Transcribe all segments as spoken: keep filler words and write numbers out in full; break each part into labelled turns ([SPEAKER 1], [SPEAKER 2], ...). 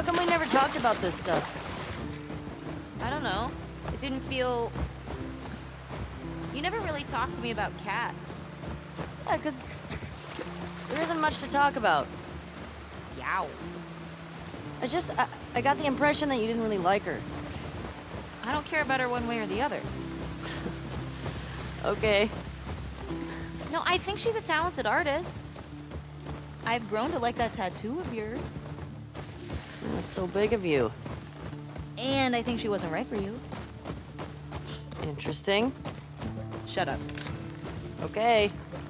[SPEAKER 1] come we never talked about this stuff?
[SPEAKER 2] I don't know. It didn't feel... You never really talked to me about Kat.
[SPEAKER 1] Yeah, because there isn't much to talk about.
[SPEAKER 2] Yow.
[SPEAKER 1] I just, I, I got the impression that you didn't really like her.
[SPEAKER 2] I don't care about her one way or the other.
[SPEAKER 1] Okay.
[SPEAKER 2] No, I think she's a talented artist. I've grown to like that tattoo of yours.
[SPEAKER 1] That's so big of you.
[SPEAKER 2] And I think she wasn't right for you.
[SPEAKER 1] Interesting.
[SPEAKER 2] Shut up.
[SPEAKER 1] Okay.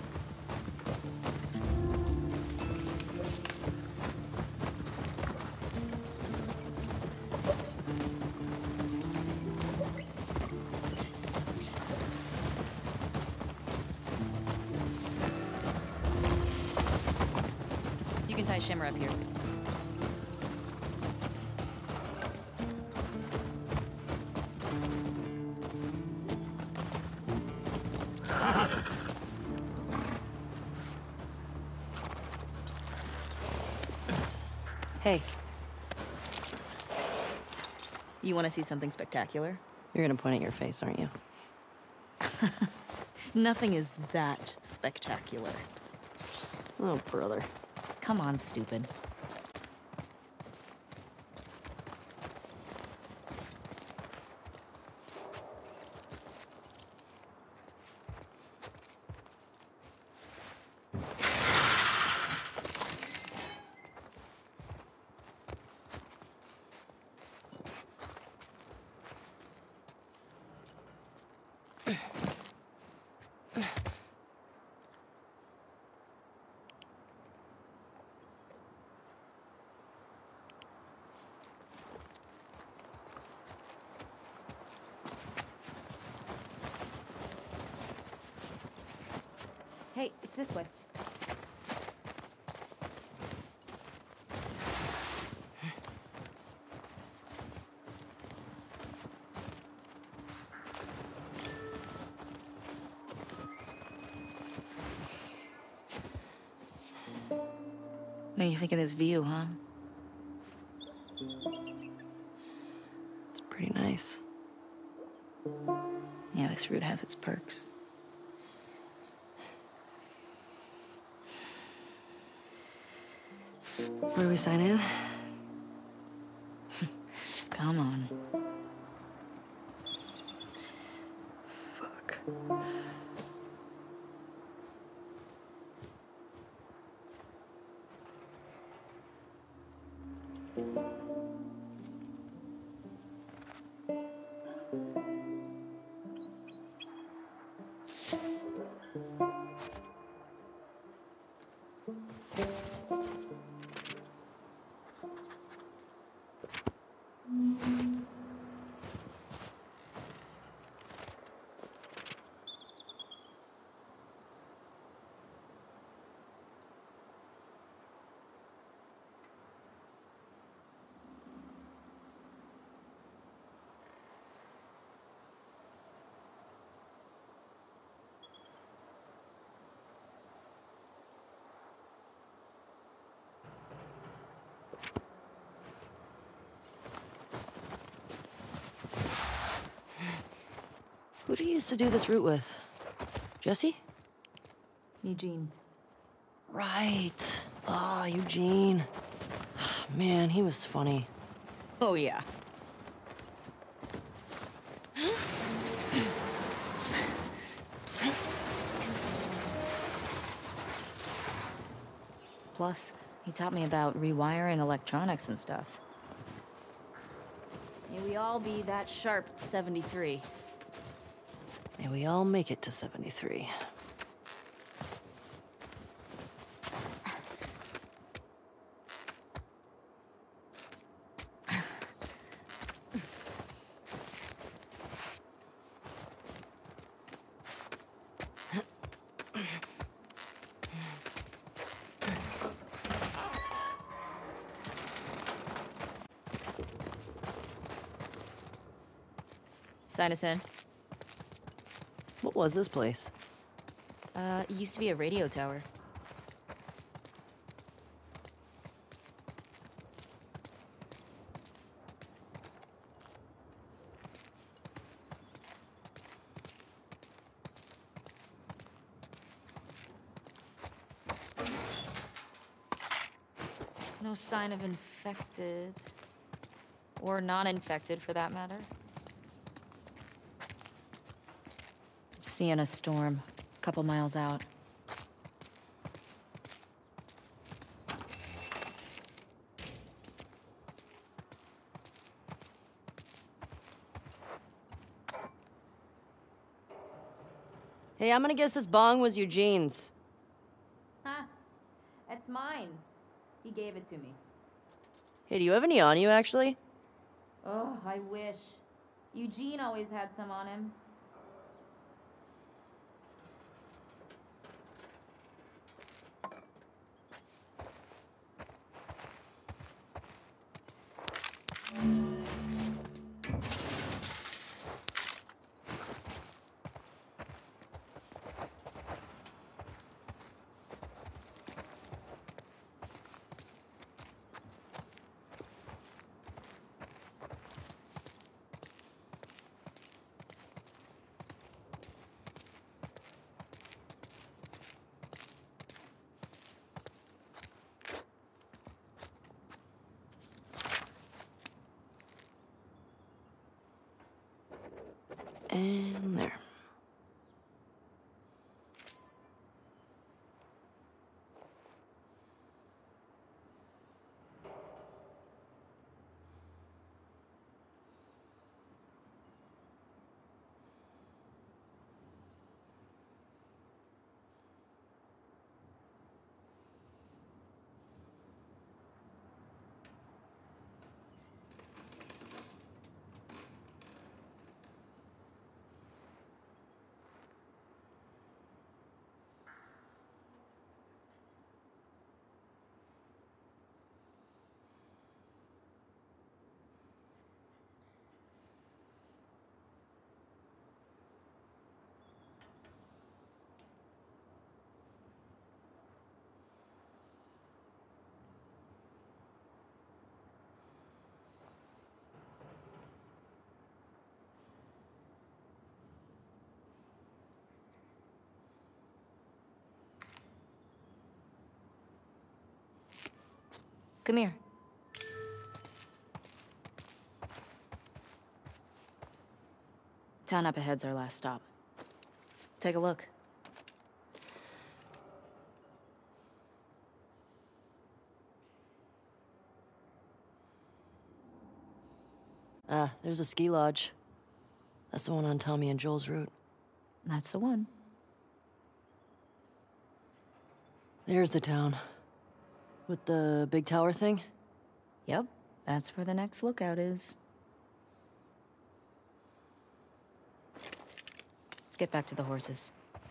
[SPEAKER 2] You can tie Shimmer up here.
[SPEAKER 1] Hey,
[SPEAKER 2] You want to see something spectacular?
[SPEAKER 1] you're gonna point at your face, aren't you?
[SPEAKER 2] Nothing is that spectacular.
[SPEAKER 1] Oh, brother.
[SPEAKER 2] Come on, stupid. Hey, it's this way. What do you think of this view, huh?
[SPEAKER 1] It's pretty nice.
[SPEAKER 2] Yeah, this route has its perks.
[SPEAKER 1] Where do we sign in?
[SPEAKER 2] Come on.
[SPEAKER 1] Fuck. Who do you used to do this route with? Jesse?
[SPEAKER 2] Eugene.
[SPEAKER 1] Right. Ah, Eugene. Man, he was funny.
[SPEAKER 2] Oh, yeah. Plus, he taught me about rewiring electronics and stuff. May we all be that sharp at seventy-three.
[SPEAKER 1] May we all make it to seventy-three.
[SPEAKER 2] Sign us in.
[SPEAKER 1] What was this place?
[SPEAKER 2] Uh, it used to be a radio tower. No sign of infected. Or non-infected, for that matter. Seeing a storm, a couple miles out.
[SPEAKER 1] Hey, I'm gonna guess this bong was Eugene's.
[SPEAKER 2] Huh. It's mine. He gave it to me.
[SPEAKER 1] Hey, do you have any on you, actually?
[SPEAKER 2] Oh, I wish. Eugene always had some on him.
[SPEAKER 1] And there.
[SPEAKER 2] Come here. Town up ahead's our last stop. Take a look.
[SPEAKER 1] Ah, there's a ski lodge. That's the one on Tommy and Joel's route.
[SPEAKER 2] That's the one.
[SPEAKER 1] There's the town. With the big tower thing?
[SPEAKER 2] Yep, that's where the next lookout is. Let's get back to the horses.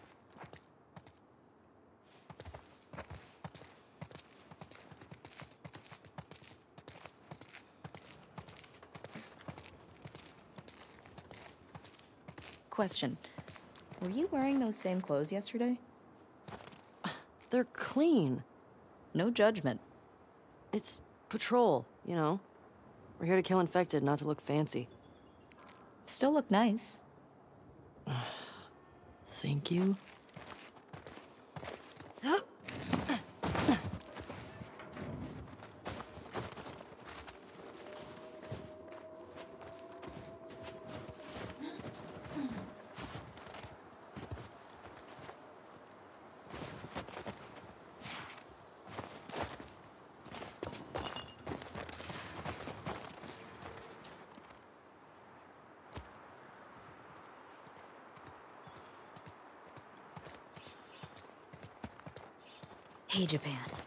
[SPEAKER 2] Question. Were you wearing those same clothes yesterday?
[SPEAKER 1] They're clean.
[SPEAKER 2] No judgment.
[SPEAKER 1] It's patrol, you know? We're here to kill infected, not to look fancy.
[SPEAKER 2] Still look nice.
[SPEAKER 1] Thank you.
[SPEAKER 2] Hey, Japan.